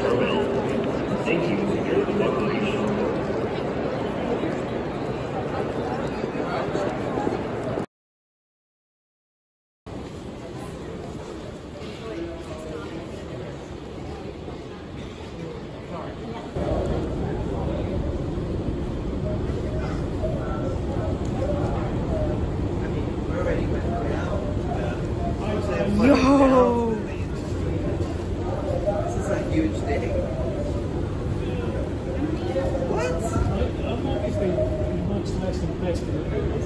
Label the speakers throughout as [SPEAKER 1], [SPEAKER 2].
[SPEAKER 1] terminal. Thank you for your cooperation.
[SPEAKER 2] Yo!
[SPEAKER 3] This is a huge day. What?
[SPEAKER 4] I'm obviously much less invested in it.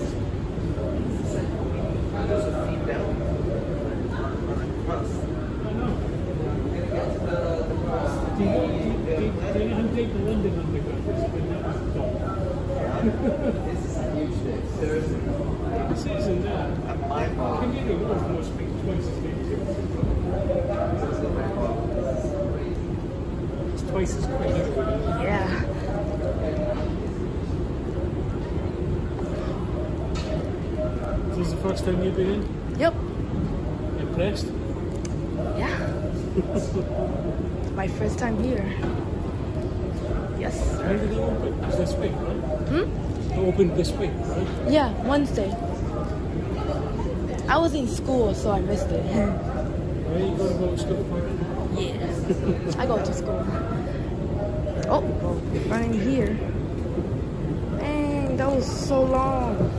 [SPEAKER 3] There's a female on a bus.
[SPEAKER 4] I know.
[SPEAKER 3] We're gonna get to the bus.
[SPEAKER 4] Do you know how deep the London Underground is? But that was the top.
[SPEAKER 3] This is a huge day. Seriously.
[SPEAKER 4] This isn't that.
[SPEAKER 3] I'm mind-boggling.
[SPEAKER 4] Canary Wharf must be twice as big as it. It's twice as quick.
[SPEAKER 2] Yeah.
[SPEAKER 4] This is the first time you've been in?
[SPEAKER 2] Yep.
[SPEAKER 4] Impressed?
[SPEAKER 2] Yeah. My first time here. Yes.
[SPEAKER 4] When did it open? It was this week, right? It opened this week, right?
[SPEAKER 2] Yeah, Wednesday. I was in school, so I missed it.
[SPEAKER 4] Where you going to go to school for?
[SPEAKER 2] Yeah. I go to school. Oh, running here. Dang, that was so long.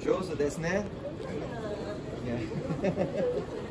[SPEAKER 3] 上手ですね。Yeah.